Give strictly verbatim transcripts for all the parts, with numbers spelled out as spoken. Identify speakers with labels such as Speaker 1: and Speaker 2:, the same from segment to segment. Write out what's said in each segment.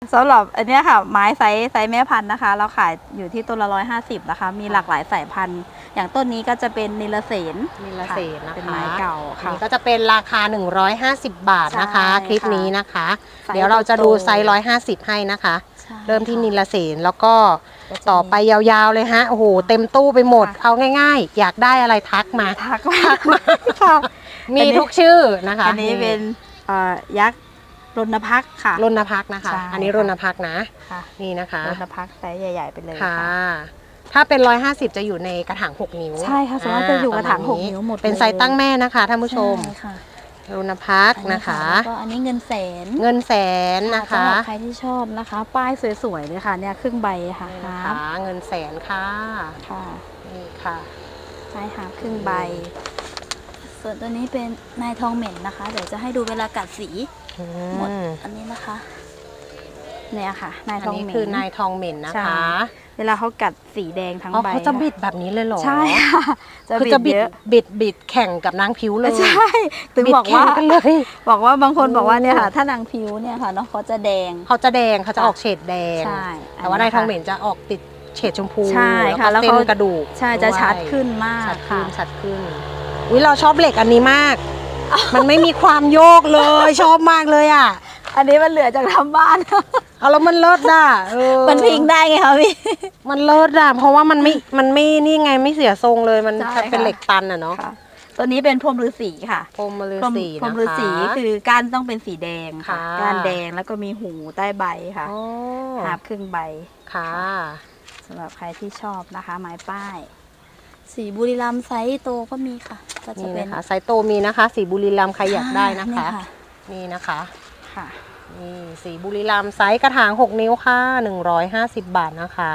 Speaker 1: สำหรับอันนี้ค่ะไม้ไซส์ไซส์แม่พันธุ์นะคะเราขายอยู่ที่ต้นละร้อยห้าสิบนะคะมีหลากหลายสายพันธุ์อย่างต้นนี้ก็จะเป็นนิลเสน
Speaker 2: นิลเสนนะคะ
Speaker 1: เป็นไม้เก่าค่ะ
Speaker 2: นี่ก็จะเป็นราคาหนึ่งร้อยห้าสิบบาทนะคะคลิปนี้นะคะ
Speaker 1: เดี๋
Speaker 2: เดี๋ยวเราจะดูไซส์หนึ่งร้อยห้าสิบให้นะคะเริ่มที่นิลเสนแล้วก็ต่อไปยาวๆเลยฮะโอ้โหเต็มตู้ไปหมดเอาง่ายๆอยากได้อะไรทักมา
Speaker 1: ทักมาค่ะ
Speaker 2: มีทุกชื่อนะคะ
Speaker 1: อันนี้เป็นยักษ์รณพักค่ะ
Speaker 2: รณพักนะคะอันนี้รณพักนะนี่นะคะ
Speaker 1: รณพักไซส์ใหญ่ๆไปเลย
Speaker 2: ค่ะถ้าเป็นหนึ่งร้อยห้าสิบจะอยู่ในกระถางหกนิ้ว
Speaker 1: ใช่ค่ะส่วนมากจะอยู่กระถางหกนิ้วหมด
Speaker 2: เป็นไซส์ตั้งแม่นะคะท่านผู้ชมรณพักนะคะ
Speaker 1: แล้วก็อันนี้เงินแสน
Speaker 2: เงินแสนนะคะ
Speaker 1: สำหรับใครที่ชอบนะคะป้ายสวยๆเลยค่ะเนี่ยครึ่งใบค่ะ
Speaker 2: นะคะเงินแสนค่ะ
Speaker 1: ค่ะ
Speaker 2: นี่ค่ะ
Speaker 1: ใช่ค่ะครึ่งใบส่วนตัวนี้เป็นนายทองเหม็นนะคะเดี๋ยวจะให้ดูเวลากัดสีหมดอันนี้นะคะเนี่ยค่ะนายทองเหม็น
Speaker 2: คือนายทองเหม็นนะคะ
Speaker 1: เวลาเขากัดสีแดงทั้งใบ
Speaker 2: เขาจะบิดแบบนี้เลยเหรอ
Speaker 1: ใช่ค่ะ
Speaker 2: จะบิดบิดบิดแข่งกับนางผิวเลย
Speaker 1: ใช่ถึงบอกว่า
Speaker 2: กันเลย
Speaker 1: บอกว่าบางคนบอกว่าเนี่ยค่ะถ้านางผิวเนี่ยค่ะเนาะเขาจะแดง
Speaker 2: เขาจะแดงเขาจะออกเฉดแดง
Speaker 1: ใช่
Speaker 2: แต่ว่านายทองเหม็นจะออกติดเฉดชมพู
Speaker 1: ใช่ค่ะแล้วเขา
Speaker 2: กระดูก
Speaker 1: ใช่จะชัดขึ้นมาก
Speaker 2: ชัดขึ้นชัดขึ้นวิเราชอบเหล็กอันนี้มากมันไม่มีความโยกเลยชอบมากเลยอ่ะ
Speaker 1: อันนี้มันเหลือจากทำบ้าน
Speaker 2: เอาแล้วมันเลิศอ่ะ
Speaker 1: มันพิงได้ไงคะพี่
Speaker 2: มันเลิศอ่ะเพราะว่ามันไม่มันไม่นี่ไงไม่เสียทรงเลยมันเป็นเหล็กตันอ่ะเนาะ
Speaker 1: ตัวนี้เป็นพรมฤาษีค่ะ
Speaker 2: พรมฤาษีนะคะ
Speaker 1: พรมฤาษีคือก้านต้องเป็นสีแดงค่ะก้านแดงแล้วก็มีหูใต้ใบค่ะหาบครึ่งใบ
Speaker 2: ค่ะ
Speaker 1: สำหรับใครที่ชอบนะคะไม้ป้ายสีบุรีรัมย์ไซส์โตก็มีค่ะก็จะเป็น
Speaker 2: ไซส์โตมีนะคะสีบุรีรัมย์ใครอยากได้นะคะนี่นะคะ
Speaker 1: ค่ะ
Speaker 2: นี่สีบุรีรัมย์ไซส์กระถางหกนิ้วค่ะหนึ่งร้อยห้าสิบบาทนะคะ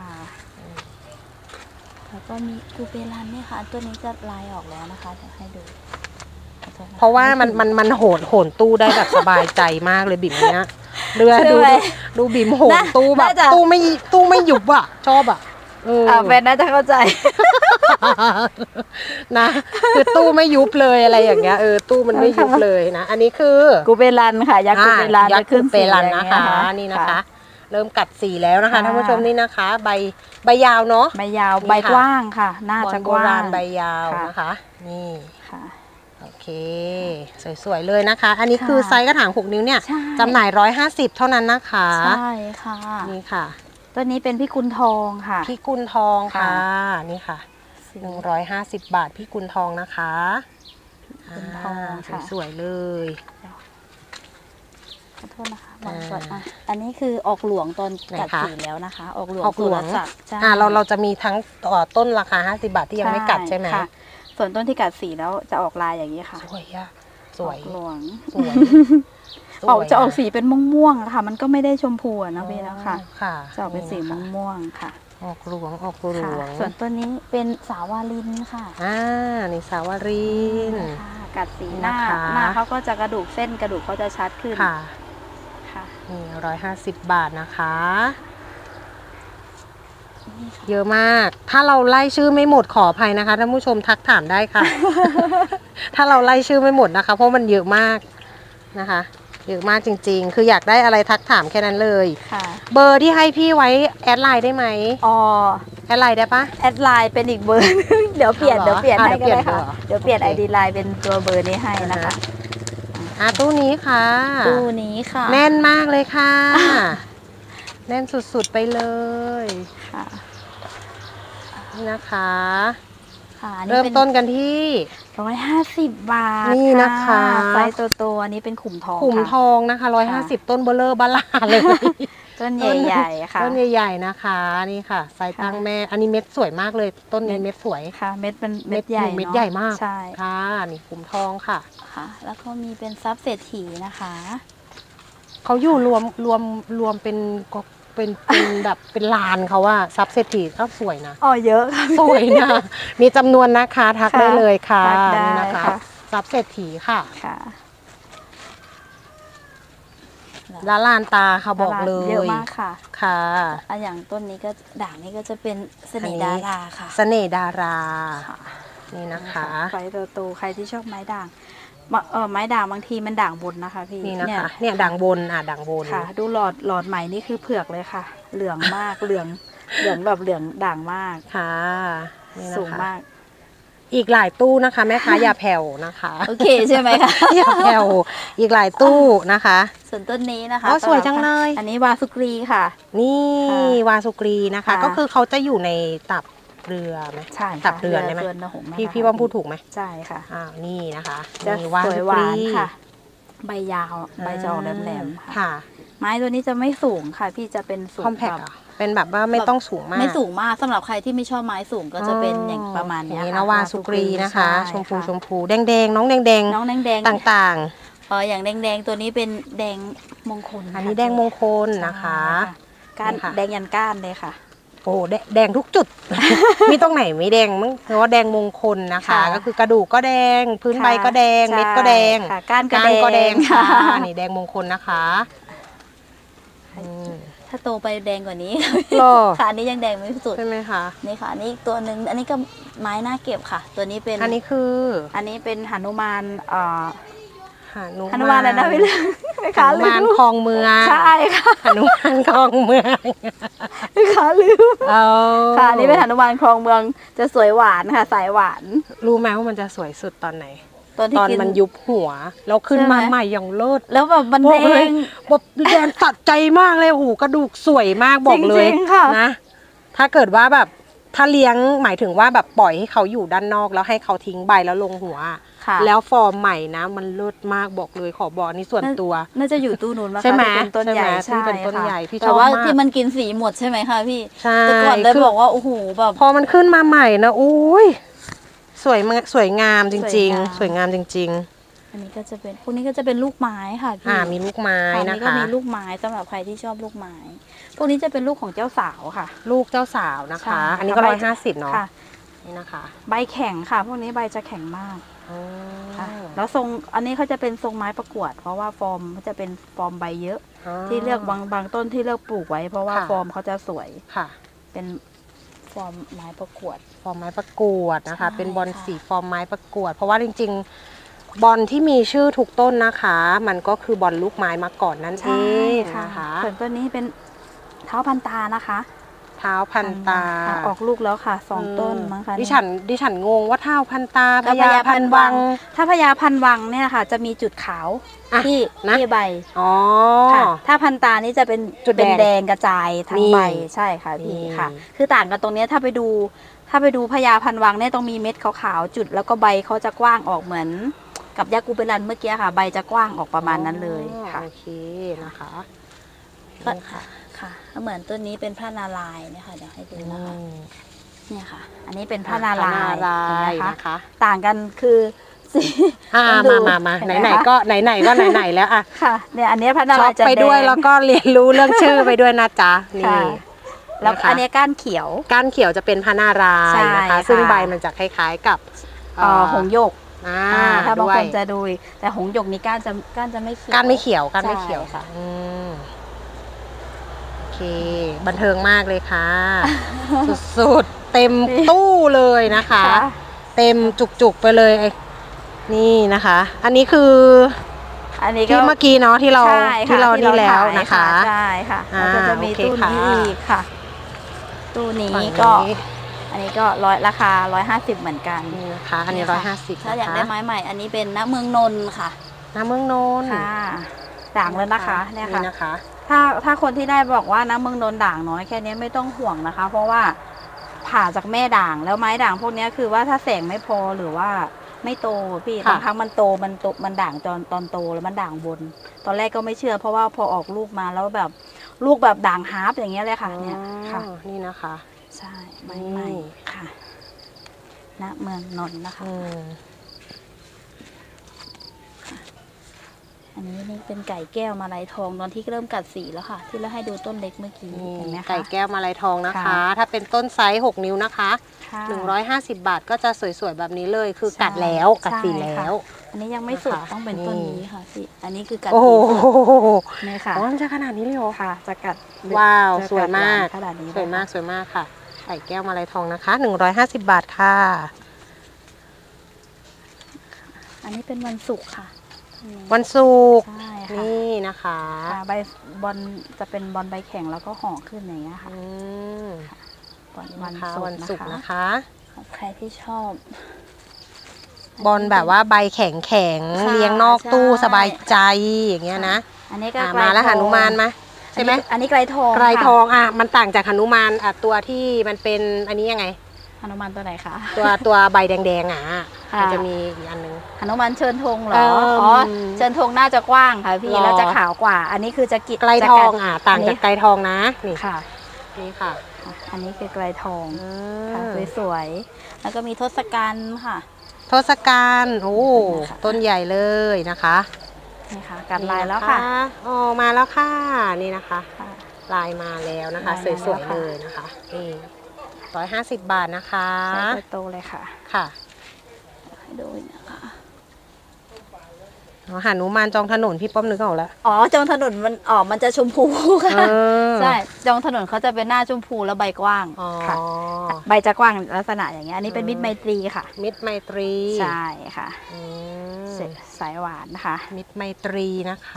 Speaker 1: แล้วก็มีกูเปรันเนี่ยค่ะตัวนี้จะลายออกแล้วนะคะจะให้ดู
Speaker 2: เพราะว่ามันมันมันโหนโหนตู้ได้แบบสบายใจมากเลยบิ่มเนี้ยเรือดูดูบิ่มโหนตู้แบบตู้ไม่ตู้ไม่หยุบอ่ะชอบอ่ะ
Speaker 1: เออแฟนน่าจะเข้าใจ
Speaker 2: นะคือตู้ไม่ยุบเลยอะไรอย่างเงี้ยเออตู้มันไม่ยุบเลยนะอันนี้คือ
Speaker 1: กูเปรันค่ะยักษ์กูเปรัน
Speaker 2: ยักษ์กูเปรันนะคะนี่นะคะเริ่มกัดสีแล้วนะคะท่านผู้ชมนี่นะคะใบใบยาวเนาะ
Speaker 1: ใบยาวใบกว้างค่ะน่าจะกว้าง
Speaker 2: ใบยาวนะคะนี่
Speaker 1: ค่ะ
Speaker 2: โอเคสวยๆเลยนะคะอันนี้คือไซส์กระถางหกนิ้วเนี่ยจำหน่ายร้อยห้าสิบเท่านั้นนะคะ
Speaker 1: ใช่ค่ะ
Speaker 2: นี่ค่ะ
Speaker 1: ตัวนี้เป็นพี่กุลทองค่ะ
Speaker 2: พี่กุลทองค่ะนี่ค่ะหนึ่งร้อยห้าสิบบาทพี่กุลทองนะคะ
Speaker 1: กุลทองค่ะ
Speaker 2: สวยเลย
Speaker 1: ขอโทษนะคะบางส่วนอ่ะอันนี้คือออกหลวงตอนกัดสีแล้วนะคะออกหลวง
Speaker 2: ออกหลวง
Speaker 1: อ่า
Speaker 2: เราเราจะมีทั้งต้นราคาห้าสิบบาทที่ยังไม่กัดใช่ไหม
Speaker 1: ส่วนต้นที่กัดสีแล้วจะออกลายอย่างนี้ค่ะ
Speaker 2: สวยอะสวย
Speaker 1: หลวง
Speaker 2: สวย
Speaker 1: ออกจะออกสีเป็นม่วงๆค่ะมันก็ไม่ได้ชมพูนะพี่นะคะจะออกเป็นสีม่วงๆค่ะ
Speaker 2: ออกหลวงออกหลวง
Speaker 1: ส่วนต้นนี้เป็นสาวาลินค่ะ
Speaker 2: อ่านี่สาวาลิน
Speaker 1: กัดสีหน้าหน้าเขาก็จะกระดูกเส้นกระดูกเขาจะชัดขึ้น
Speaker 2: ค่ะนี่ร้อยห้าสิบบาทนะคะเยอะมากถ้าเราไล่ชื่อไม่หมดขออภัยนะคะท่านผู้ชมทักถามได้ค่ะ ถ้าเราไล่ชื่อไม่หมดนะคะเพราะมันเยอะมากนะคะเยอะมากจริงๆคืออยากได้อะไรทักถามแค่นั้นเลยเบอร์ที่ให้พี่ไว้แอดไลน์ได้ไหม
Speaker 1: อ๋อ
Speaker 2: แอดไลน์ได้ปะ
Speaker 1: แอดไลน์เป็นอีกเบอร์เดี๋ยวเปลี่ยนเดี๋ยวเปลี่ยนให้ก็ได้ค่ะเดี๋ยวเปลี่ยนไอดีไลน์เป็นตัวเบอร์นี้ให้นะคะ
Speaker 2: อ่ะตู้นี้ค่ะ
Speaker 1: ตู้นี้ค่ะ
Speaker 2: แน่นมากเลยค่ะแน่นสุดๆไปเลย
Speaker 1: ค่ะ
Speaker 2: นี่นะคะเริ่มต้นกันที่
Speaker 1: ร้อยห้าสิบบาท
Speaker 2: นี่นะคะ
Speaker 1: ไซส์โตๆอันนี้เป็นขุมทอง
Speaker 2: ขุมทองนะคะร้อยห้าสิบต้นเบลเลอร์บลาเลย
Speaker 1: ต้นใหญ่ๆค่ะ
Speaker 2: ต้นใหญ่ๆนะคะนี่ค่ะไซส์ตั้งแม่อันนี้เม็ดสวยมากเลยต้นนี้เม็ดสวย
Speaker 1: ค่ะเม็ดเป็นเม็ดใหญ่
Speaker 2: เม็ดใหญ่มาก
Speaker 1: ใช่
Speaker 2: ค่ะนี่ขุมทองค่ะ
Speaker 1: ค่ะแล้วก็มีเป็นซับเศรษฐีนะคะ
Speaker 2: เขาอยู่รวมรวมรวมเป็นเป็นเป็นแบบเป็นลานเขาว่าซับเศรษฐีก็สวยนะ
Speaker 1: อ๋อเยอะค่ะ
Speaker 2: สวยนะมีจำนวนนะคะทักได้เลยค่ะนี่นะคะซับเศรษฐีค่ะละลานตาค่ะบอกเลย
Speaker 1: เยอะมากค่ะ
Speaker 2: ค่ะ
Speaker 1: อย่างต้นนี้ก็ด่างนี้ก็จะเป็นเสน่ห์ดาราค่ะ
Speaker 2: เสน่ห์ดารานี่นะคะ
Speaker 1: ไฟโตๆใครที่ชอบไม้ด่างเออไม้ด่างบางทีมันด่างบนนะคะพี่
Speaker 2: นี่นะคะเนี่ยด่างบนอ่ะด่างบน
Speaker 1: ค่ะ ดูหลอดหลอดใหม่นี่คือเผือกเลยค่ะ เหลืองมากเหลืองเหลืองแบบเหลืองด่างมาก
Speaker 2: ค่ะนี่นะคะ
Speaker 1: สูงมาก
Speaker 2: อีกหลายตู้นะคะแม่ค้าอย่าแผ่วนะคะ
Speaker 1: โอเคใช่ไหมคะ
Speaker 2: อย่าแผ่วอีกหลายตู้นะคะ
Speaker 1: ส่วนต้นนี้นะคะ
Speaker 2: สวยจังเลย
Speaker 1: อันนี้วาสุกรีค่ะ
Speaker 2: นี่วาสุกรีนะคะก็คือเขาจะอยู่ในตับเรือไหม
Speaker 1: ใช่
Speaker 2: ตับเรือได้ไหมพี่พี่ว่าพูดถูกไหม
Speaker 1: ใช่ค่ะ
Speaker 2: อ้าวนี่นะคะ
Speaker 1: นี่วาสุกรีค่ะใบยาวใบจะออกแหลมๆค่ะไม้ตัวนี้จะไม่สูงค่ะพี่จะเป็นสูงแบบ
Speaker 2: เป็นแบบว่าไม่ต้องสูงมาก
Speaker 1: ไม่สูงมากสำหรับใครที่ไม่ชอบไม้สูงก็จะเป็นอย่างประมาณนี้
Speaker 2: นะวาสุกรีนะคะชมพูชมพูแดงแดงน้องแดงแดง
Speaker 1: น้องแดงแดง
Speaker 2: ต่าง
Speaker 1: ๆอ๋ออย่างแดงแดงตัวนี้เป็นแดงมงคล
Speaker 2: อันนี้แดงมงคลนะคะ
Speaker 1: ก้านแดงยันก้านเลยค่ะ
Speaker 2: โอ้แดงทุกจุดมีตรงไหนไม่แดงมั้งเพราะว่าแดงมงคลนะคะก็คือกระดูกก็แดงพื้นใบก็แดงเม็ดก็แดง
Speaker 1: ก้านก็
Speaker 2: แด
Speaker 1: ง
Speaker 2: ค่ะนี่แดงมงคลนะคะ
Speaker 1: ถ้าโตไปแดงกว่านี้ค่ะอันนี้ยังแดงไม่สุด
Speaker 2: ใช่ไหมคะ
Speaker 1: นี่ค่ะอันนี้ตัวหนึ่งอันนี้ก็ไม้น่าเก็บค่ะ ตัวนี้เป็น
Speaker 2: อันนี้คือ
Speaker 1: อันนี้เป็นหนุมานเอ่อ
Speaker 2: หนุ
Speaker 1: มานอะไรนะพี่เลือง
Speaker 2: หนุมานคลองเมือง
Speaker 1: ใช่ค่ะ
Speaker 2: หนุมานคลองเมือง
Speaker 1: ค่ะลืมค่ะนี่เป็นหนุมานคลองเมืองจะสวยหวานค่ะสายหวาน
Speaker 2: รู้ไหมว่ามันจะสวยสุดตอนไหน
Speaker 1: ตอนที่
Speaker 2: มันยุบหัวแล้วขึ้นมาใหม่อย่างเลิศ
Speaker 1: แล้วแบบมันแดง
Speaker 2: แบบแดงตัดใจมากเลยหูกระดูกสวยมากบอกเลยนะถ้าเกิดว่าแบบถ้าเลี้ยงหมายถึงว่าแบบปล่อยให้เขาอยู่ด้านนอกแล้วให้เขาทิ้งใบแล้วลงหัวแล้วฟอร์มใหม่นะมันเลิศมากบอกเลยขอบอกนี่ส่วนตัว
Speaker 1: น่าจะอยู่ตู้นู้นมา
Speaker 2: ใช่ไหม
Speaker 1: เป็นต้นใหญ่
Speaker 2: ใช่เป็นต้นใหญ่พี่ชอบมาก
Speaker 1: แต่ว่าที่มันกินสีหมดใช่ไหมคะพี่
Speaker 2: ใช่
Speaker 1: แต่ก่อนเลยบอกว่าโอ้โหแบบ
Speaker 2: พอมันขึ้นมาใหม่นะอุ้ยสวยสวยงามจริงๆสวยงามจริงๆ
Speaker 1: อันนี้ก็จะเป็นพวกนี้ก็จะเป็นลูกไม้ค่ะพี่
Speaker 2: อ่ามีลูกไม้นะคะ
Speaker 1: ก็มีลูกไม้สำหรับใครที่ชอบลูกไม้พวกนี้จะเป็นลูกของเจ้าสาวค่ะ
Speaker 2: ลูกเจ้าสาวนะคะอันนี้ก็ร้อยห้าสิบเนาะนี่นะคะ
Speaker 1: ใบแข็งค่ะพวกนี้ใบจะแข็งมากค่ะแล้วทรงอันนี้เขาจะเป็นทรงไม้ประกวดเพราะว่าฟอร์มเขาจะเป็นฟอร์มใบเยอะที่เลือกบางบางต้นที่เลือกปลูกไว้เพราะว่าฟอร์มเขาจะสวย
Speaker 2: ค่ะ
Speaker 1: เป็นฟอร์มไม้ประกวด
Speaker 2: ฟอร์มไม้ประกวดนะคะเป็นบอลสีฟอร์มไม้ประกวดเพราะว่าจริงๆบอลที่มีชื่อทุกต้นนะคะมันก็คือบอลลูกไม้มาก่อนนั่นเองนะคะ
Speaker 1: ส่วนต้นนี้เป็นเท้าพันตานะคะ
Speaker 2: เท้าพันตา
Speaker 1: ออกลูกแล้วค่ะสองต้นมั้งคะ
Speaker 2: ดิฉันดิฉันงงว่าเท้าพันตาพญาพันวัง
Speaker 1: ถ้าพญาพันวังเนี่ยค่ะจะมีจุดขาวที่ที่ใบ
Speaker 2: อ๋อ
Speaker 1: ถ้าพันตานี่จะเป็นจุดแดงกระจายทั้งใบใช่ค่ะพี่ค่ะคือต่างกันตรงนี้ถ้าไปดูถ้าไปดูพญาพันวังเนี่ยต้องมีเม็ดขาวๆจุดแล้วก็ใบเขาจะกว้างออกเหมือนกับยากูเปรันเมื่อกี้ค่ะใบจะกว้างออกประมาณนั้นเลยค่ะ
Speaker 2: โอเคนะคะ
Speaker 1: ค่ะค่ะเหมือนต้นนี้เป็นพระนารายณ์เนี่ยค่ะเดี๋ยวให้ดูนะคะเนี่ยค่ะอันนี้เป็นพระนารายณ์นะคะต่างกันคือสี
Speaker 2: มามามาไหนไหนก็ไหนไหนก็ไหนไหนแล้วอ่ะ
Speaker 1: ค่ะเนี่ยอันนี้พระนารายณ์จะ
Speaker 2: ไปด้วยแล้วก็เรียนรู้เรื่องชื่อไปด้วยนะจ๊ะนี่
Speaker 1: แล้วอันนี้ก้านเขียว
Speaker 2: ก้านเขียวจะเป็นพระนารายณ์นะคะซึ่งใบมันจะคล้ายๆกับ
Speaker 1: หงส์หยกถ้าบางคนจะดูแต่หงส์หยกนี้ก้านจะก้านจะไม่เขียว
Speaker 2: ก้านไม่เขียวก้านไม่เขียวค่ะโอเคบันเทิงมากเลยค่ะสุดๆเต็มตู้เลยนะคะเต็มจุกๆไปเลยนี่นะคะอันนี้คือ
Speaker 1: อันนี้
Speaker 2: ที่เมื่อกี้เนาะที่เราที่เรานี่แล้วนะคะ
Speaker 1: ใช่ค่ะก็จะมีตู้นี้อีกค่ะตู้นี้ก็อันนี้ก็ร้อยราคาร้อยห้าสิบเหมือนกัน
Speaker 2: นี่นะคะอันนี้ร้อยห้าสิบ
Speaker 1: ถ้าอยากได้ไม้ใหม่อันนี้เป็นณเมืองนนท์ค่ะ
Speaker 2: ณเมืองนนท์
Speaker 1: ค่ะด่างเลยนะคะเนี่ย
Speaker 2: ค่ะ
Speaker 1: ถ้าถ้าคนที่ได้บอกว่าน้ำเมืองนนท์ด่างน้อยแค่นี้ไม่ต้องห่วงนะคะเพราะว่าผ่าจากแม่ด่างแล้วไม้ด่างพวกนี้คือว่าถ้าแสงไม่พอหรือว่าไม่โตพี่บางครั้งมันโตมันโตมันด่างตอนตอนโตแล้วมันด่างบนตอนแรกก็ไม่เชื่อเพราะว่าพอออกลูกมาแล้วแบบลูกแบบด่างฮาร์ปอย่างเงี้ยเลยค่ะเนี่ยค่ะ
Speaker 2: นี่นะคะ
Speaker 1: ใช่ไม้ใหม่ค่ะณเมืองนนท์นะคะอันนี้นี่เป็นไก่แก้วมาลัยทองตอนที่เริ่มกัดสีแล้วค่ะที่เราให้ดูต้นเล็กเมื่อกี้เห็นไหมคะ
Speaker 2: ไก่แก้วมาลัยทองนะคะถ้าเป็นต้นไซส์หกนิ้วนะคะหนึ่งร้อยห้าสิบบาทก็จะสวยๆแบบนี้เลยคือกัดแล้วกัดสีแล้ว
Speaker 1: อันนี้ยังไม่สุดต้องเป็นต้นนี้ค่ะพี่อันนี้คือกัด
Speaker 2: สี
Speaker 1: นี่ค่ะ
Speaker 2: มันจะขนาดนี้เลยเหรอ
Speaker 1: ค่ะจะกัด
Speaker 2: ว้าวสวยมากสวยมากสวยมากค่ะไก่แก้วมาลัยทองนะคะหนึ่งร้อยห้าสิบบาทค่ะ
Speaker 1: อันนี้เป็นวันศุกร์ค่ะ
Speaker 2: วันศุกร์
Speaker 1: ใช่ค่ะ
Speaker 2: นี่นะคะ
Speaker 1: ค่ะใบบอลจะเป็นบอลใบแข็งแล้วก็ห่อขึ้นอย่างเงี้ยค่ะ
Speaker 2: อืม
Speaker 1: บอล
Speaker 2: วั
Speaker 1: วัน น
Speaker 2: ศุ
Speaker 1: ศุ
Speaker 2: ก
Speaker 1: ก
Speaker 2: ร์
Speaker 1: ร์
Speaker 2: นะ
Speaker 1: นะคะ คะใครที่ชอบบ
Speaker 2: อลแบบว่าใบแข็งแข็งๆ
Speaker 1: ค่ะ
Speaker 2: เลี้ยงนอกตู้
Speaker 1: ใช่
Speaker 2: สบายใจอย่างเงี้ยนะ
Speaker 1: อันนี้ก็
Speaker 2: อ่ะ
Speaker 1: ไกล
Speaker 2: มาแล้ว
Speaker 1: ทอง
Speaker 2: หนุมานมาใช่ไหม
Speaker 1: อันนี้ไกลทอง
Speaker 2: ไกร
Speaker 1: ค่ะ
Speaker 2: ทองอ่ะมันต่างจากหนุมานอ่ะตัวที่มันเป็นอันนี้ยังไง
Speaker 1: หนุมานตัวไหนคะ
Speaker 2: ตัวตัวใบแดงๆอ่ะ
Speaker 1: ค่ะ
Speaker 2: มันจะมีอีกอันนึง
Speaker 1: หนุมานเชิญธงเหรอ
Speaker 2: เอิ่ม
Speaker 1: อ๋อเชิญธงน่าจะกว้างค่ะพี่
Speaker 2: หรอ
Speaker 1: แล้วจะขาวกว่า อันนี้คือจะกิ
Speaker 2: ไกร
Speaker 1: จะ
Speaker 2: ท
Speaker 1: กั
Speaker 2: อ
Speaker 1: ด
Speaker 2: งอ่ะต่าง
Speaker 1: อันนี้
Speaker 2: จากไกรทองนะนี่
Speaker 1: ค่ะ
Speaker 2: นี่ค่ะ
Speaker 1: อันนี้คือไกลทอง
Speaker 2: อื
Speaker 1: ค่ะ
Speaker 2: ม
Speaker 1: สวยๆแล้วก็มีทศกัณฐ์ค่ะ
Speaker 2: ทศกัณฐ์โอ้
Speaker 1: นี่ค่ะ
Speaker 2: ต้นใหญ่เลยนะคะ
Speaker 1: นี่ค่ะกัดลายแล้วค่ะ
Speaker 2: นี่นอ๋อมาแล้วค่ะนี่นะคะ
Speaker 1: ค่ะ
Speaker 2: ลายมาแล้วนะคะ
Speaker 1: ลายมาแล้ว
Speaker 2: สวยๆ
Speaker 1: ค่ะ
Speaker 2: เลยนะคะนี่ร้อยห้าสิบบาทนะคะ
Speaker 1: ใช้ตัวโตเลยค่ะ
Speaker 2: ค่ะ
Speaker 1: ให้ดูนะคะ
Speaker 2: อ๋อหานุมานจองถนนพี่ป้อมนึกออกแล้ว
Speaker 1: อ๋อจองถนนมันออกมันจะชมพูค่ะ
Speaker 2: เออ
Speaker 1: ใช่จองถนนเขาจะเป็นหน้าชมพูแล้วใบกว้าง
Speaker 2: อ๋อ
Speaker 1: ค่ะ ใบจะกว้างลักษณะอย่างเงี้ยอันนี้เป็นมิตรไมตรีค่ะ
Speaker 2: มิตรไมตรี
Speaker 1: ใช่ค่ะ
Speaker 2: อืม
Speaker 1: เสร็จสายหวานนะคะ
Speaker 2: มิตรไมตรีนะคะ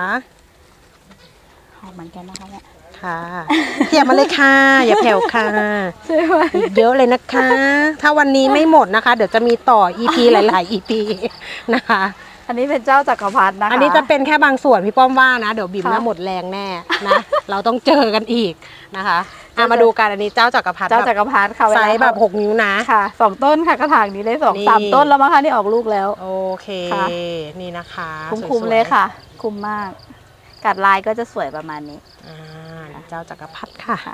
Speaker 1: หอมเหมือนกันนะคะเนี่ย
Speaker 2: ค่ะเทียบมาเลยค่ะ อย่าแผ่วค่ะ
Speaker 1: ใช่ไหม
Speaker 2: อีกเยอะเลยนะคะ ถ้าวันนี้ไม่หมดนะคะ เดี๋ยวจะมีต่อ อี พี หลาย ๆ อี พี นะคะ
Speaker 1: อันนี้เป็นเจ้าจักรพรรดินะคะ
Speaker 2: อันนี้จะเป็นแค่บางส่วนพี่ป้อมว่านะ เดี๋ยวบิ่ม
Speaker 1: ค่ะ
Speaker 2: น่าหมดแรงแน่นะ เราต้องเจอกันอีกนะคะอ่ะมาดูกันอันนี้เจ้าจักรพรรดิ
Speaker 1: เจ้าจักรพรรดิค่ะ
Speaker 2: ไซส์แบบ
Speaker 1: เวลา
Speaker 2: หกนิ้วนะ
Speaker 1: ค่ะสองต้นค่ะกระถางนี้เลยสอง
Speaker 2: นี่
Speaker 1: สามต้นแล้วมั้งคะนี่ออกลูกแล้ว
Speaker 2: โอเค
Speaker 1: ค่ะ
Speaker 2: นี่นะคะ
Speaker 1: คุ้ม
Speaker 2: สว
Speaker 1: ๆเลยค่ะ คุ้มมาก กัดลายก็จะสวยประมาณนี้
Speaker 2: อ่าเจ้าจักรพรรดิค่ะ
Speaker 1: ค่ะ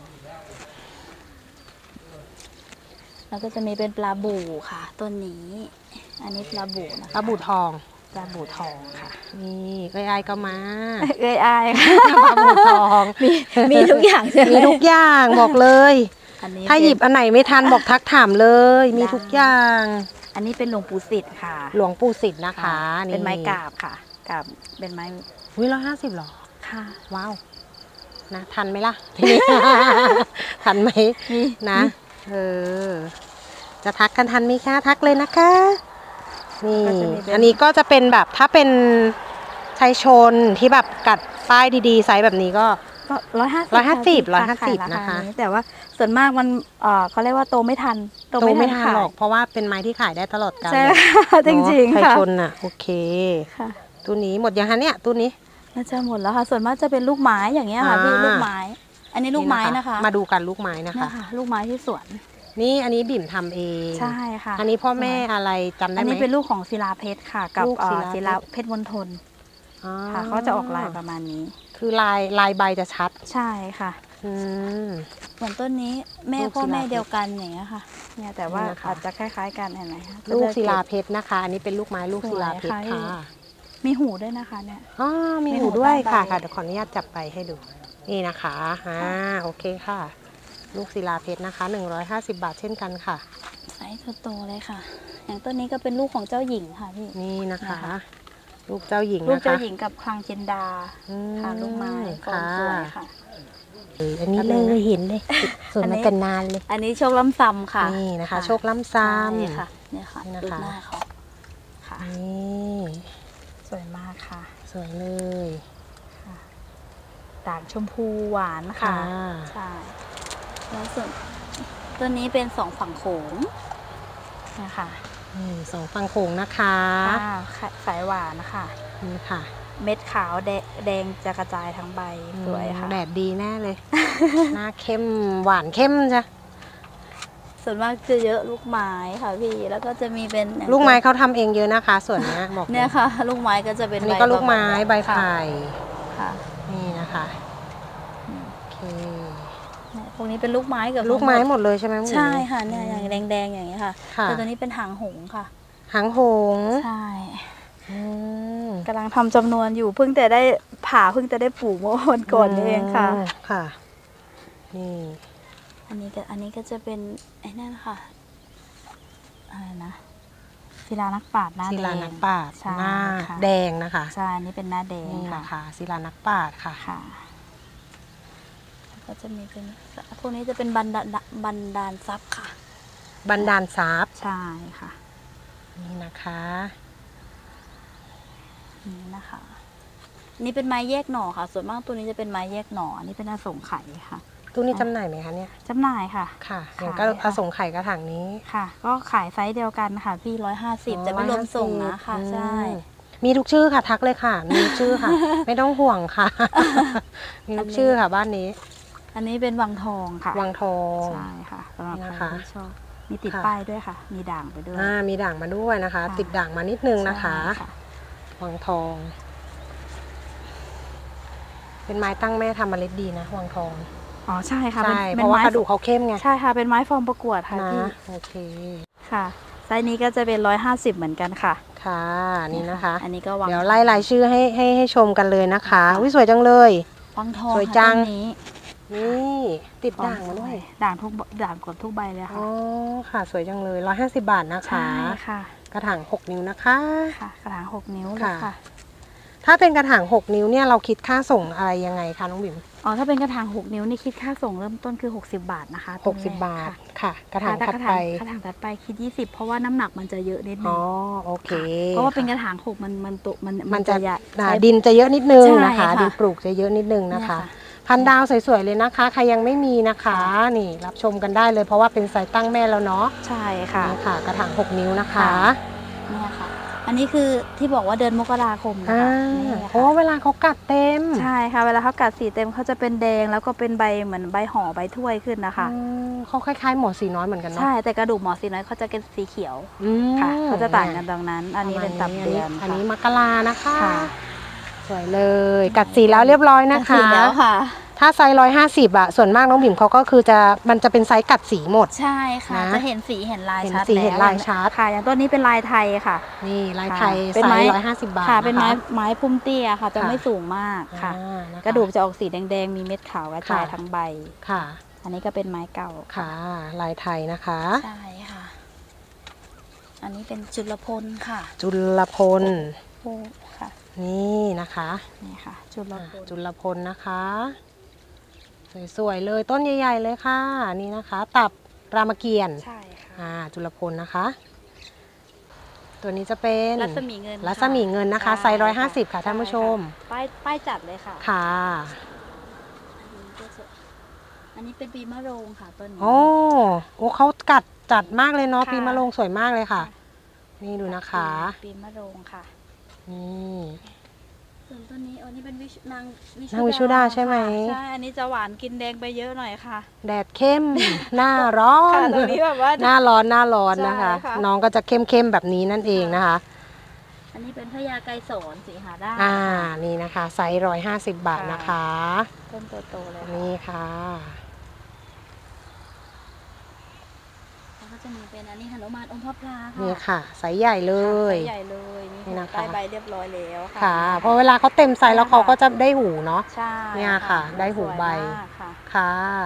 Speaker 1: แล้วก็จะมีเป็นปลาบู่ค่ะต้นนี้ อันนี้ปลาบู่นะคะ
Speaker 2: ปลาบูทอง
Speaker 1: ปลาบู่ทองค่ะ
Speaker 2: นี่เอ้ยไอายก็มา
Speaker 1: เอ้ยอายค่ะ
Speaker 2: ปลาบูทอง
Speaker 1: มีมีทุกอย่างใช่ไหม
Speaker 2: มีทุกอย่างบอกเลย
Speaker 1: อันนี้
Speaker 2: ถ้าหยิบ
Speaker 1: เป็น
Speaker 2: อันไหนไม่ทันบอกทักถามเลย มีทุกอย่าง
Speaker 1: อันนี้เป็นหลวงปู่สิทธิ์ค่ะ
Speaker 2: หลวงปู่สิทธิ์นะคะ
Speaker 1: เป็นไม้กาบค่ะกาบเป็นไม้
Speaker 2: วิร้อยห้าสิบหรอ
Speaker 1: ค่ะ
Speaker 2: ว้าว นะ ทันไหมล่ะ ทีนี้ ทันไหม
Speaker 1: มี
Speaker 2: นะ เออ จะทักกันทันไหมคะ ทักเลยนะคะนี่
Speaker 1: ก็จะมีเป็น
Speaker 2: อันนี้ก็จะเป็นแบบถ้าเป็นชายชนที่แบบกัดป้ายดีๆ ไซส์แบบนี้ก็
Speaker 1: ก็ร้อยห้าสิบ
Speaker 2: ร้อยห้าสิบ
Speaker 1: ค่ะ
Speaker 2: ร้อยห้าสิบ
Speaker 1: ขายรา
Speaker 2: นะคะ
Speaker 1: แต่ว่าส่วนมากมันเอ่อเขาเรียกว่าโตไม่ทัน
Speaker 2: โตไม่ทัน
Speaker 1: ขาย
Speaker 2: หรอก เพราะว่าเป็นไม้ที่ขายได้ตลอดกาล
Speaker 1: ใช่
Speaker 2: เลย
Speaker 1: ค่ะจริง
Speaker 2: เนอะ
Speaker 1: ๆค่ะ
Speaker 2: ชายชนอ่ะ โอเค
Speaker 1: ค่ะ
Speaker 2: ตัวนี้หมดยังคะเนี่ยตัวนี้
Speaker 1: น่าจะหมดแล้วค่ะ ส่วนมากจะเป็นลูกไม้อย่างเงี้ยค่ะ
Speaker 2: อ่า
Speaker 1: พี่ลูกไม้ อันนี้ลูกไม้นะคะ
Speaker 2: มาดูกันลูกไม้นะ
Speaker 1: เนี่ย
Speaker 2: คะ
Speaker 1: ค่ะ ลูกไม้ที่สวน
Speaker 2: นี่อันนี้บิ่มทำเอง
Speaker 1: ใช่ค่ะ
Speaker 2: อันนี้พ่อแม่อะไรจำได้
Speaker 1: อัน
Speaker 2: ไหม
Speaker 1: นี้เป็นลูกของศิลาเพชรค่ะ กับ
Speaker 2: ลูก
Speaker 1: เอ่อ
Speaker 2: ศิ
Speaker 1: ศิ
Speaker 2: ลา
Speaker 1: ลา
Speaker 2: เพชร
Speaker 1: เพชรมณฑล
Speaker 2: อ๋อ
Speaker 1: ค่ะเขาจะออกลายประมาณนี้
Speaker 2: คือลายลายใบจะชัด
Speaker 1: ใช่ค่ะ
Speaker 2: อืม
Speaker 1: เหมือนต้นนี้แม่
Speaker 2: ลูก
Speaker 1: พ่อ
Speaker 2: ศิลา
Speaker 1: แม่
Speaker 2: เพชร
Speaker 1: เดียวกันอย่างเงี้ยค่ะ เนี่ยแต่ว่า
Speaker 2: นี่นะคะ
Speaker 1: อาจจะคล้าย ๆ กันเห็นไหมคะ
Speaker 2: ลูกศิลา
Speaker 1: จะ
Speaker 2: เพชรนะคะ อันนี้เป็นลูกไม้ลูกศิลาเพชร
Speaker 1: สวยค่ะ
Speaker 2: ค่ะ
Speaker 1: มีหูด้วยนะคะเนี่ย
Speaker 2: อ๋อมี
Speaker 1: มี
Speaker 2: หู
Speaker 1: หู
Speaker 2: ด้วย
Speaker 1: ใต้ใบ
Speaker 2: ค่ะค่ะเดี๋ยวขออนุญาตจับไปให้ดู นี่นะคะอ่าโอเคค่ะ ลูกศิลาเพชรนะคะหนึ่งร้อยห้าสิบบาทเช่นกันค่ะ
Speaker 1: ไซส์โตๆเลยค่ะ อย่างต้นนี้ก็เป็นลูกของเจ้าหญิงค่ะพี่
Speaker 2: นี่นะคะ
Speaker 1: นะคะ
Speaker 2: ลูกเจ้าหญิง
Speaker 1: ลูก
Speaker 2: นะคะ
Speaker 1: เจ้าหญิงกับคลังเจนดา
Speaker 2: อืม
Speaker 1: ค่ะลูกไม้ฟอร์ม
Speaker 2: ค่ะ
Speaker 1: สวยค่ะ
Speaker 2: เอออันนี้เลยเห็นเลยส่วน
Speaker 1: อันนี้
Speaker 2: มากันนานเลย
Speaker 1: อันนี้โชคล้ำซำค่ะ
Speaker 2: นี่นะคะ โชคล้ำ
Speaker 1: ใช่
Speaker 2: ซ้ำ
Speaker 1: ค่ะเนี่ยค่ะ
Speaker 2: นี่นะคะ
Speaker 1: ดูหน้าเขาค่ะ
Speaker 2: นี่
Speaker 1: สวยมากค่ะ
Speaker 2: สวยเลย
Speaker 1: ด่างชมพูหวานค่ะ
Speaker 2: ค่ะ
Speaker 1: ใช่แล้วส่วนตัวนี้เป็นสองฝั่งโขงนะคะ
Speaker 2: อืมสองฝั่งโขงนะคะ
Speaker 1: ค่ะสายหวานนะคะ
Speaker 2: นี่ค่ะ
Speaker 1: เม็ดขาวแดแดงจะกระจายทั้งใบสวยค่ะ
Speaker 2: แดดดีแน่เลย หน้าเข้มหวานเข้มจ้ะ
Speaker 1: ส่วนมากจะเยอะลูกไม้ค่ะพี่ แล้วก็จะมีเป็นอย่าง
Speaker 2: ลูกไม้เขาทำเองเยอะนะคะ ส่วนเนี้ยบอก
Speaker 1: เนี่ยค่ะ ลูกไม้ก็จะเป็น
Speaker 2: อันนี้ก็
Speaker 1: ใบ
Speaker 2: ลูกไม้ใบ
Speaker 1: ค่ะ
Speaker 2: ไผ่
Speaker 1: ค่ะ
Speaker 2: นี่นะคะโอเค
Speaker 1: เนี่ยพวกนี้เป็นลูกไม้เกับ
Speaker 2: ลูกไม้หมดเลยใช่ไหมหมู
Speaker 1: ใช่ค่ะเนี่ยอย่างแดงๆอย่างนี้ยค่ะ
Speaker 2: ค่ะ
Speaker 1: แต่ตัวนี้เป็นหางหงส์ค่ะ
Speaker 2: หางหงส์
Speaker 1: ใช่
Speaker 2: อืม
Speaker 1: กำลังทำจำนวนอยู่เพิ่งแต่ได้ผ่าเพิ่งจะได้ปลูกเมื่อวันก่อนนี่เองค่ะ
Speaker 2: มค่ะ นี่
Speaker 1: อันนี้ก็อันนี้ก็จะเป็นไอ้นั่นค่ะอะไรนะศิลานักปราชญ์หน้า
Speaker 2: ศิ
Speaker 1: แดง
Speaker 2: ลานักปราชญ์
Speaker 1: ใช่
Speaker 2: หน้า
Speaker 1: ค่ะ
Speaker 2: แดงนะคะ
Speaker 1: ใช่อันนี้เป็นหน้าแดง
Speaker 2: นี่
Speaker 1: ค่ะ
Speaker 2: นะคะศิลานักปราชญ์ค่ะ
Speaker 1: ค่ะแล้วก็จะมีเป็นพวกนี้จะเป็นบันดาลบันดาลทรัพย์ค่ะ
Speaker 2: บันดาลทรัพย์
Speaker 1: ใช่ค่ะ
Speaker 2: นี่นะคะ
Speaker 1: นี่นะคะนี่เป็นไม้แยกหน่อค่ะ ส่วนมากตัวนี้จะเป็นไม้แยกหน่ออันนี้เป็นอสงไขยค่ะ
Speaker 2: ตู้นี้จำหน่ายไหมคะเนี่ย
Speaker 1: จำหน่ายค่ะ
Speaker 2: ค่ะอย่างก็อสงไข่กระถางนี้
Speaker 1: ค่ะ ก็ขายไซส์เดียวกันค่ะพี่ร้อยห้าสิบแต่ไม่รวมส่งนะค่ะใช่
Speaker 2: มีทุกชื่อค่ะทักเลยค่ะมีทุกชื่อค่ะ ไม่ต้องห่วงค่ะ มีทุกชื่อค่ะบ้านนี้
Speaker 1: อันนี้เป็นวังทองค่ะ
Speaker 2: วังทอง
Speaker 1: ใช่ค่ะสำหรับ
Speaker 2: นี่
Speaker 1: ใคร
Speaker 2: นะคะ
Speaker 1: ที่ชอบมีติด
Speaker 2: ค่ะ
Speaker 1: ป้ายด้วยค่ะ มีด่างไปด้วย
Speaker 2: อ่ามีด่างมาด้วยนะคะ
Speaker 1: ค่ะ
Speaker 2: ติดด่างมานิดนึงนะคะ
Speaker 1: ใช่
Speaker 2: วังทอง เป็นไม้ตั้งแม่ทำเมล็ดดีนะวังทอง
Speaker 1: อ๋อใช่ค่ะ
Speaker 2: ใช่
Speaker 1: ป็น
Speaker 2: เพ
Speaker 1: ป็น
Speaker 2: ราะว่า
Speaker 1: ไม้
Speaker 2: กระดูกเขาเข้มไง
Speaker 1: ใช่ค่ะเป็นไม้ฟอร์มประกวดค่ะ
Speaker 2: นะ
Speaker 1: พี่
Speaker 2: โอเค
Speaker 1: ค่ะไซส์นี้ก็จะเป็นร้อยห้าสิบเหมือนกันค่ะ
Speaker 2: ค่ะนี่นะคะ
Speaker 1: อันนี้ก็วัง
Speaker 2: เดี๋ยวไล่รายชื่อให้ให้ให้ชมกันเลยนะคะ
Speaker 1: ค่ะ
Speaker 2: อุ้ยสวยจังเลย
Speaker 1: วังทอง
Speaker 2: สวย
Speaker 1: ค่ะ
Speaker 2: จัง
Speaker 1: ต้นนี้
Speaker 2: นี่ติดด่างมาด้วย
Speaker 1: ด่างทุกด่างกดทุกใบเลย
Speaker 2: อ๋
Speaker 1: ค่ะ
Speaker 2: อค่ะสวยจังเลยร้อยห้าสิบบาทนะคะ
Speaker 1: ใช่ค่ะ
Speaker 2: กระถางหกนิ้วนะคะ
Speaker 1: ค่ะกระถางหกนิ้วเลย
Speaker 2: ค่ะ
Speaker 1: ค่ะ
Speaker 2: ถ้าเป็นกระถางหกนิ้วเนี่ยเราคิดค่าส่งอะไรยังไงคะน้องบิ่ม
Speaker 1: อ๋อถ้าเป็นกระถางหกนิ้วนี่คิดค่าส่งเริ่มต้นคือหกสิบบาทนะคะ
Speaker 2: หกสิบบาท
Speaker 1: ค่ะ
Speaker 2: ค่ะ กระถาง
Speaker 1: ค่ะ
Speaker 2: ถัด
Speaker 1: กระ
Speaker 2: ไป
Speaker 1: ถางกระถางถัดไปคิดยี่สิบเพราะว่าน้ำหนักมันจะเยอะนิดนึ
Speaker 2: อ๋
Speaker 1: ง
Speaker 2: อโอเค
Speaker 1: เพราะว่าเป็นกระถางหกมันมันตุมัน
Speaker 2: มันจะ
Speaker 1: ใหญ่
Speaker 2: อ่า
Speaker 1: ใช้
Speaker 2: ดินจะเยอะนิดนึง
Speaker 1: ใช่
Speaker 2: นะคะ
Speaker 1: ค่ะ
Speaker 2: ดินปลูกจะเยอะนิดนึงนะ
Speaker 1: เนี่ย
Speaker 2: คะ
Speaker 1: ค่ะ
Speaker 2: พันดาวสวยๆเลยนะคะใครยังไม่มีนะคะนี่รับชมกันได้เลยเพราะว่าเป็นไซส์ตั้งแม่แล้วเนาะ
Speaker 1: ใช่ค่ะ
Speaker 2: นี่ค่ะ กระถางหกนิ้วนะคะ
Speaker 1: ค่ะ เนี่ยค่ะ อันนี้คือที่บอกว่าเดือนมกราคมนะ
Speaker 2: อ่า
Speaker 1: คะนี่
Speaker 2: เพราะว่าเวลาเขากัดเต็ม
Speaker 1: ใช่ค่ะ เวลาเขากัดสีเต็มเขาจะเป็นแดงแล้วก็เป็นใบเหมือนใบห่อใบถ้วยขึ้นนะคะ
Speaker 2: อืมเขาคล้ายๆหมอสีน้อยเหมือนกันเนาะ
Speaker 1: ใช่แต่กระดูกหมอสีน้อยเขาจะเป็นสีเขียว
Speaker 2: อืม
Speaker 1: ค่ะเขาจะต่างกันตรงนั้น อันนี้เป็นตับเดือน
Speaker 2: อันนี้
Speaker 1: ค่ะ
Speaker 2: มกรานะคะ
Speaker 1: ค่ะ
Speaker 2: สวยเลย กัดสีแล้วเรียบร้อยนะคะ
Speaker 1: สีแล้วค่ะ
Speaker 2: ถ้าไซส์ร้อยห้าสิบอะส่วนมากน้องบิ่มเขาก็คือจะมันจะเป็นไซส์กัดสีหมด
Speaker 1: ใช่ค่ะ
Speaker 2: นะ
Speaker 1: จะเห็นสีเห็นลาย
Speaker 2: เห็น
Speaker 1: ชัด
Speaker 2: สี
Speaker 1: แล้ว
Speaker 2: เห็นลายชัด
Speaker 1: ค่ะ อย่างต้นนี้เป็นลายไทยค่ะ
Speaker 2: นี่ลายไทย
Speaker 1: เป็น
Speaker 2: ไซ
Speaker 1: ไม้
Speaker 2: ส์ร้อยห้าสิบบาท
Speaker 1: ค่ะ เป็นไม้
Speaker 2: ะคะ
Speaker 1: ไม้พุ่มเตี้ยค่ะ จะ
Speaker 2: ค่ะ
Speaker 1: ไม่สูงมากค่ะ
Speaker 2: อ่านะคะ
Speaker 1: กระดูกจะออกสีแดงๆ มีเม็ดขาวกระจาย
Speaker 2: ค่ะ
Speaker 1: ทั้งใบ
Speaker 2: ค่ะ
Speaker 1: อันนี้ก็เป็นไม้เก่า
Speaker 2: ค่ะ ลายไทยนะคะ
Speaker 1: ใช่ค่ะ อันนี้เป็นจุลพลค่ะ
Speaker 2: จุลพล
Speaker 1: โอ้ค่ะ
Speaker 2: นี่นะคะ
Speaker 1: นี่ค่ะ จุล
Speaker 2: อ่ะ
Speaker 1: พล
Speaker 2: จุลพลนะคะ สวยๆเลยต้นใหญ่ๆเลยค่ะ นี่นะคะ ตับรามเกียรติ์
Speaker 1: ใช่ค่ะ
Speaker 2: อ่าจุลพลนะคะ ตัวนี้จะเป็น
Speaker 1: รัศมีเงิน
Speaker 2: รัศมีเงินนะคะ ไซส์ร้อยห้าสิบค่ะท่านผู้ชม
Speaker 1: ป้ายป้ายจัดเลยค่ะ
Speaker 2: ค่ะ
Speaker 1: อันนี้ก็จะอันนี้เป็นปีมะโรงค่ะต้นนี้
Speaker 2: โอ้โอ้เขากัดจัดมากเลยเนาะ
Speaker 1: ค่ะ
Speaker 2: ปีมะโรงสวยมากเลยค่ะ นี่ดูนะคะ
Speaker 1: ปีมะโรงค่ะ
Speaker 2: นี่
Speaker 1: ส่วนต้นนี้อันนี้เป็นวิชนาง
Speaker 2: นางวิชุดาใช่ไหม
Speaker 1: ค่ะใช่ อันนี้จะหวานกินแดงไปเยอะหน่อยค่ะ
Speaker 2: แดดเข้ม หน้าร้อน
Speaker 1: ค่ะตรงนี้แบบว่า
Speaker 2: หน้าร้อนหน้าร้อนนะคะ
Speaker 1: ใช่ค่ะ
Speaker 2: น้องก็จะเข้มๆแบบนี้นั่นเองนะคะ
Speaker 1: อันนี้เป็นพญาไกรสอนสีหาได้
Speaker 2: อ่า นี่นะคะ ไซส์ร้อยห้าสิบบาทนะคะ
Speaker 1: ต้นโตๆเลยค่ะ
Speaker 2: นี่ค่ะ
Speaker 1: แล้วก็จะมีเป็นอันนี้หนุมานองค์พระพลาค่ะ
Speaker 2: นี่ค่ะ ไซส์ใหญ่เลย
Speaker 1: ค่ะไซส์ใหญ่เลยมี
Speaker 2: นี่
Speaker 1: หู
Speaker 2: นะคะ
Speaker 1: ใต้ใบเรียบร้อยแล้วค่ะ
Speaker 2: ค่ะ เพราะเวลาเขาเต็มไซส์แล้วเขาก็จะได้หูเนาะ
Speaker 1: ใช่
Speaker 2: เนี่ยค่ะได้หูใบ
Speaker 1: สวยมากค่ะ
Speaker 2: ค่ะ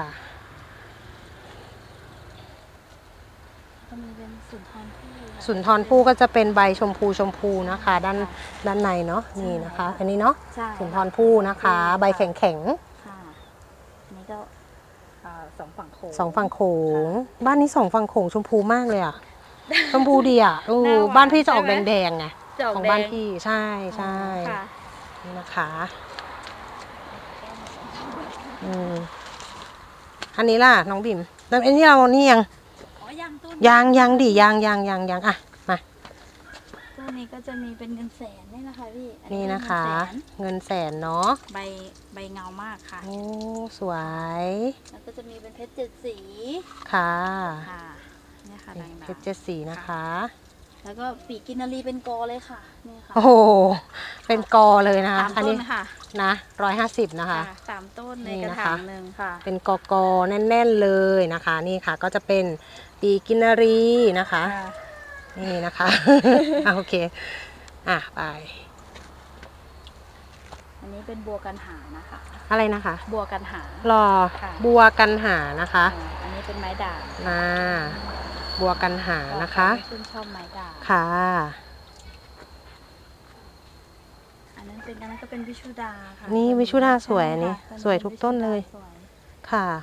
Speaker 1: ก็มีเป็นสุนทรภู่ค่ะ
Speaker 2: สุนทรภู่ก็จะเป็นใบชมพูชมพูนะคะ ด้าน
Speaker 1: ค่ะ
Speaker 2: ด้านในเนาะ นี่นะคะ อันนี้เนาะ
Speaker 1: ใช่
Speaker 2: สุนทรภู่นะคะ ใบแข็งแข็ง
Speaker 1: ค่ะอันนี้ก็อ่าสองฝั่งโขง
Speaker 2: ๆสองฝั่งโขง
Speaker 1: ค่ะ
Speaker 2: บ้านนี้สองฝั่งโขงชมพูมากเลยอ่ะ ชมพูดีอ่ะเอ
Speaker 1: หน้า
Speaker 2: อ
Speaker 1: หวาน
Speaker 2: บ้านพี่จะออก
Speaker 1: ใช่ไหม
Speaker 2: แดงๆไง
Speaker 1: จะออก
Speaker 2: ของ
Speaker 1: แดง
Speaker 2: บ้านพี่ใช่ใช่
Speaker 1: ค่ะ
Speaker 2: นี่นะคะ อืมอันนี้ล่ะน้องบิ่มแล้วอันนี้เรานี่ยัง
Speaker 1: อ๋อยังต้น
Speaker 2: ยังยังดิยังยังยังยังอ่ะมา
Speaker 1: ต้นนี้ก็จะมีเป็นเงินแสนนี่นะคะพี่อั
Speaker 2: นี่นะคะ
Speaker 1: เป็เงินแสน
Speaker 2: เงินแสนเนาะ
Speaker 1: ใบใบเงามากค่ะ
Speaker 2: โอ้สวย
Speaker 1: แล้วก็จะมีเป็นเพชรเจ็ดสี
Speaker 2: ค่ะ
Speaker 1: ค่ะเนี่ยค่ะดัง
Speaker 2: เพชรเจ็ดสีนะคะ
Speaker 1: ๆแล้วก็ปีกินนารีเป็นกอเลยค่ะนี่ค่ะ
Speaker 2: โอ้โหเป็นกอเลยนะคะ
Speaker 1: สาม
Speaker 2: อัน
Speaker 1: ต้
Speaker 2: นี้
Speaker 1: นค่ะ
Speaker 2: นะร้อยห้าสิบนะคะ
Speaker 1: ค่ะสามต้นใน
Speaker 2: นี่
Speaker 1: กระ
Speaker 2: นะคะ
Speaker 1: ถางหนึ่งค่ะ
Speaker 2: เป็นกอกอแน่นๆเลยนะคะ นี่ค่ะก็จะเป็นปีกินนารีนะคะ
Speaker 1: ค่ะ
Speaker 2: นี่นะคะ อ่ะโอเค อ่ะไป
Speaker 1: อันนี้เป็นบัวกันหานะคะ
Speaker 2: อะไรนะคะ
Speaker 1: บัวกันหาร
Speaker 2: อ
Speaker 1: ค่ะ
Speaker 2: บัวกันหานะคะ
Speaker 1: อ่าอันนี้เป็นไม้ด่าง
Speaker 2: มาบัวกันหานะคะ
Speaker 1: ชื่นชอบไม้ด่าง
Speaker 2: ค่ะ
Speaker 1: อันนั้นเป็นอันนั้นก็เป็นวิชุดาค่ะ
Speaker 2: นี่วิชุดาสวยอันนี้
Speaker 1: ใช่ค่ะ
Speaker 2: สวยทุกต้นเลย
Speaker 1: สวย
Speaker 2: ค่ะ อั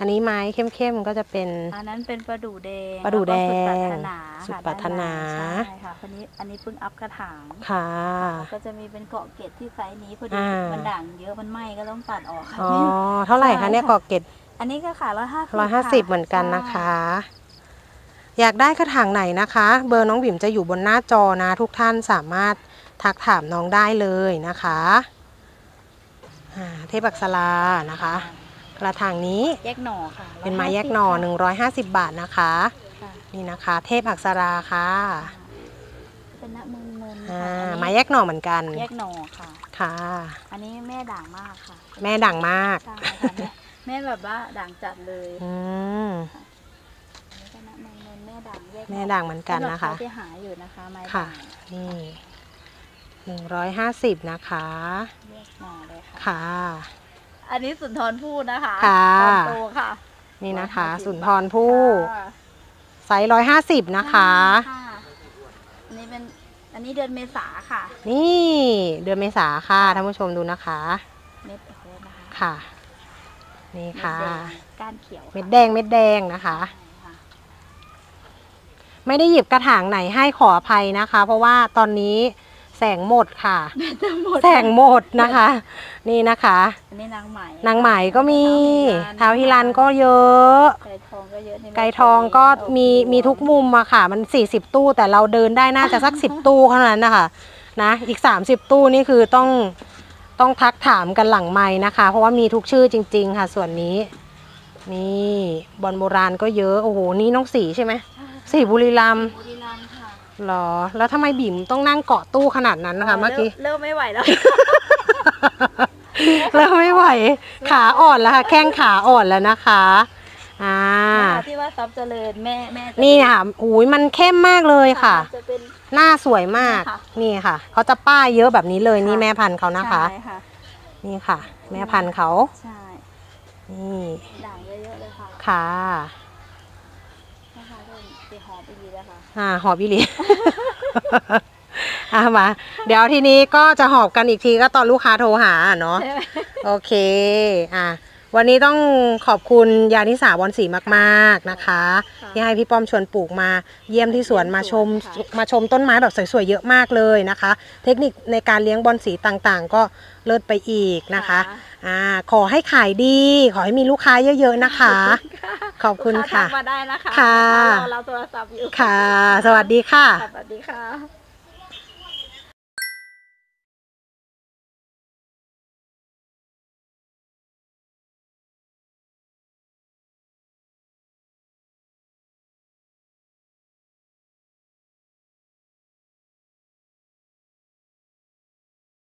Speaker 2: อันนี้ไม้เข้มๆก็จะเป็น
Speaker 1: อันนั้นเป็นประดู่แดง
Speaker 2: ประดู่แดง
Speaker 1: ล้วก็สุดปรารถนา
Speaker 2: สุด
Speaker 1: ค่ะ
Speaker 2: ปรารถนา
Speaker 1: ด้ใช่ค่ะคนนี้อันนี้เพิ่งอัพกระถาง
Speaker 2: ค่ะ
Speaker 1: ก็จะมีเป็นเกาะเกล็ดที่ไซส์นี้พอดี
Speaker 2: อ่ามั
Speaker 1: มันด่างเยอะมันไหม้ก็ต้องตัดออกค่ะ
Speaker 2: อ๋อเท่าไหร่คะเนี่ยกอเกต
Speaker 1: อันนี้ก็ขายร้อยห้าสิบ
Speaker 2: ร้อยห้าสิบเหมือนกันนะคะ อยากได้กระถางไหนนะคะ เบอร์น้องบิ่มจะอยู่บนหน้าจอนะ ทุกท่านสามารถทักถามน้องได้เลยนะคะอ่าเทพอักษรานะคะ กระถางนี้
Speaker 1: แยกหน่อค่ะ
Speaker 2: เป็นไม้แยกหน่อหนึ่งร้อยห้าสิบบาทนะคะ
Speaker 1: ค่ะ
Speaker 2: นี่นะคะ เทพอักษราค่ะ
Speaker 1: เป็นน้ำมันๆ
Speaker 2: อ่
Speaker 1: ค่ะ
Speaker 2: า
Speaker 1: อัน
Speaker 2: ไม้
Speaker 1: นี้
Speaker 2: แยกหน่อเหมือนกัน
Speaker 1: แยกหน่อค่ะ
Speaker 2: ค่ะ
Speaker 1: อันนี้แม่ด่างมากค่ะ
Speaker 2: แม่ดังมาก
Speaker 1: ใช่ค่ะแม่แม่แบบว่าด่างจัดเลย
Speaker 2: อืม
Speaker 1: อันนี้ก็น้ำมันๆแม่ด่างแยกหน่อ
Speaker 2: แม่ด่างเหมือนกันนะคะ
Speaker 1: สำหรับใรที่หาอยู่นะคะไม้
Speaker 2: ค่ะ
Speaker 1: ด่าง
Speaker 2: นี่หนึ่งร้อยห้าสิบนะคะ
Speaker 1: แยกหน่อเลยค่ะ
Speaker 2: ค่ะ
Speaker 1: อันนี้สุนทรภู่นะคะ
Speaker 2: ค่ะ
Speaker 1: ตอนโตค่ะ
Speaker 2: นี่นะคะ
Speaker 1: ร้อยห้าสิบ
Speaker 2: สุนทรภู่
Speaker 1: ค่ะ
Speaker 2: ไซส์ร้อยห้าสิบนะคะ
Speaker 1: ค่ะอันนี้เป็นอันนี้เดือนเมษาค่ะ
Speaker 2: นี่เดือนเมษาค่ะท่านผู้ชมดูนะคะ
Speaker 1: เม็ดโอ้โหนะคะ
Speaker 2: ค่ะ นี่ค่ะ
Speaker 1: เม็ดแดงก้านเขียวค่ะ
Speaker 2: เม็ดแดงเม็ดแดงนะคะ
Speaker 1: ใช่ค่ะ
Speaker 2: ไม่ได้หยิบกระถางไหนให้ขออภัยนะคะ เพราะว่าตอนนี้แสงหมดค่ะ
Speaker 1: จะหมด
Speaker 2: แสงหมดนะคะ นี่นะคะ
Speaker 1: อันนี้นางไหม
Speaker 2: นางไหมก็มีเท้าฮิรันก็เยอะ
Speaker 1: ไก่ทองก็เยอะนี่
Speaker 2: ไก่ทองก็มีมีทุกมุมอะค่ะ มันสี่สิบตู้แต่เราเดินได้น่าจะสักสิบตู้เท่านั้นนะคะนะอีกสามสิบตู้นี่คือต้องต้องทักถามกันหลังไม้นะคะ เพราะว่ามีทุกชื่อจริงๆค่ะส่วนนี้ นี่บอลโบราณก็เยอะโอ้โหนี่น้องสีใช่ไหมสีบุรีรัมย์
Speaker 1: บุรีรัมย์ค่ะ
Speaker 2: หรอแล้วทำไมบิ่มต้องนั่งเกาะตู้ขนาดนั้นนะคะเมื่อกี้
Speaker 1: เริ่มไม่ไหวแล้ว
Speaker 2: แล้วไม่ไหวขาอ่อนแล้วค่ะแข้งขาอ่อนแล้วนะคะอ่า
Speaker 1: ที่ว่าซับเจริญแม่แม่จะ
Speaker 2: นี่ค่ะอุ้ยมันเข้มมากเลยค่ะ
Speaker 1: จะเป็น
Speaker 2: หน้าสวยมาก
Speaker 1: ค่ะ
Speaker 2: นี่ค่ะเขาจะป้ายเยอะแบบนี้เลย
Speaker 1: ค่ะ
Speaker 2: นี่แม่พันธุ์เขานะคะ
Speaker 1: ใช่ค่ะ
Speaker 2: นี่ค่ะ แม่พันธุ์เขา
Speaker 1: ใช่
Speaker 2: นี่
Speaker 1: ด่างเยอะๆเลยค่ะ
Speaker 2: ค่ะ
Speaker 1: นะคะเริ่มตีหอมไปดีแล้วค่ะ
Speaker 2: อ่าหอบวิลี อ่ามาเดี๋ยวทีนี้ก็จะหอบกันอีกทีก็ตอนลูกค้าโทรหาเนาะ
Speaker 1: ใช่ไหม
Speaker 2: โอเคอ่ะวันนี้ต้องขอบคุณยานิสาบอนสีมากๆนะคะ
Speaker 1: ค่ะ
Speaker 2: ที่ให้พี่ป้อมชวนปลูกมาเยี่ยมที่สวนมาชม
Speaker 1: ค่ะ
Speaker 2: มาชมต้นไม้แบบสวยๆเยอะมากเลยนะคะ เทคนิคในการเลี้ยงบอนสีต่างๆ ก็เลิศไปอีกนะคะอ่าขอให้ขายดี ขอให้มีลูกค้าเยอะๆนะคะ ขอบคุณค่ะ
Speaker 1: ลูกาทักมาได้นะคะ
Speaker 2: ค่ะ
Speaker 1: รอเราโทรศัพท์อยู่
Speaker 2: ค่ะ สวัสดีค่ะ
Speaker 1: สวัสดีค่ะ